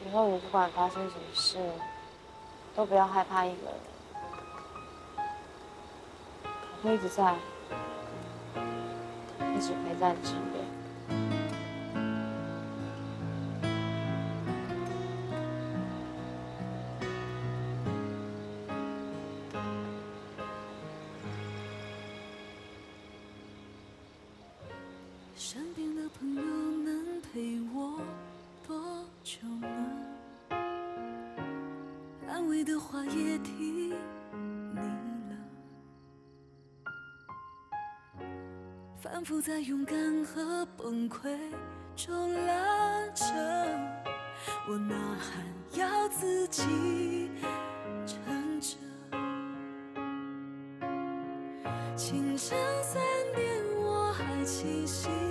以后你不管发生什么事，都不要害怕一个人，我会一直在，一直陪在你身边。 身边的朋友能陪我多久呢？安慰的话也听腻了，反复在勇敢和崩溃中拉扯，我呐喊要自己撑着。清晨3点我还清醒。